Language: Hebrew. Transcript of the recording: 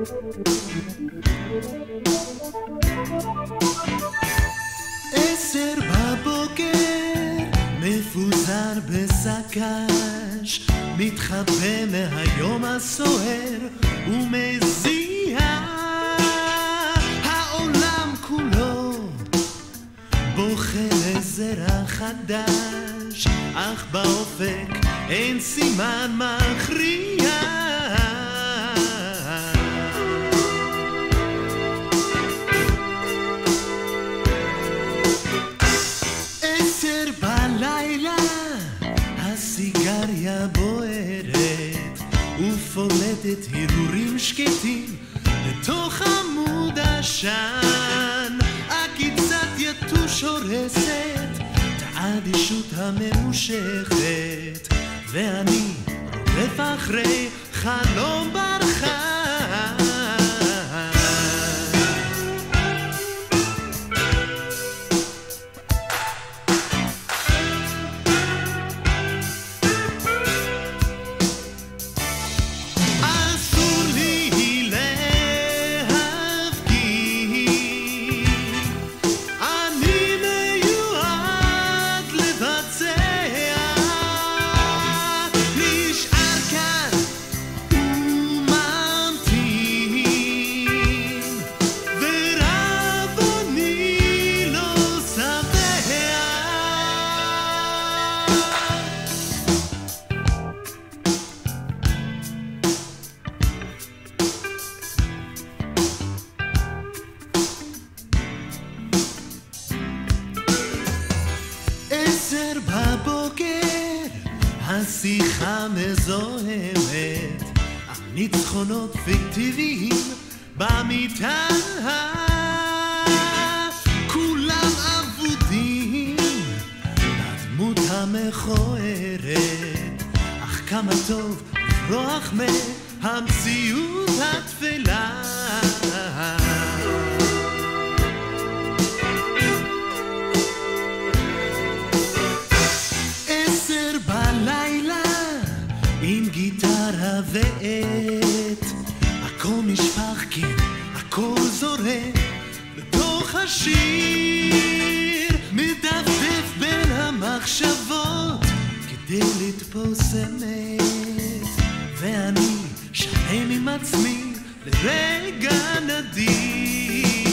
10 בבוקר מפוזר בסקש, מתחבא מהיום הסוער ומזיע העולם כולו, בוחר לזרע חדש, אך באופק אין סימן מכריע. 10 בלילה הסיגריה בוערת ופולטת הרהורים שקטים לתוך עמוד עשן, עקיצת יתוש הורסת את האדישות הממושכת, ואני רודף אחרי חלום ברחן. בבוקר השיחה מזוהמת, הניצחונות פיקטיביים במיטה, כולם אבודים לדמות המכוערת, אך כמה טוב לברוח מהמציאות התפלה. 10 בלילה עם גיטרה ועט, הכל נשפך, כן, הכל זורם לתוך השיר, מדפדף בין המחשבות כדי לתפוס אמת, ואני שלם עם עצמי לרגע נדיר.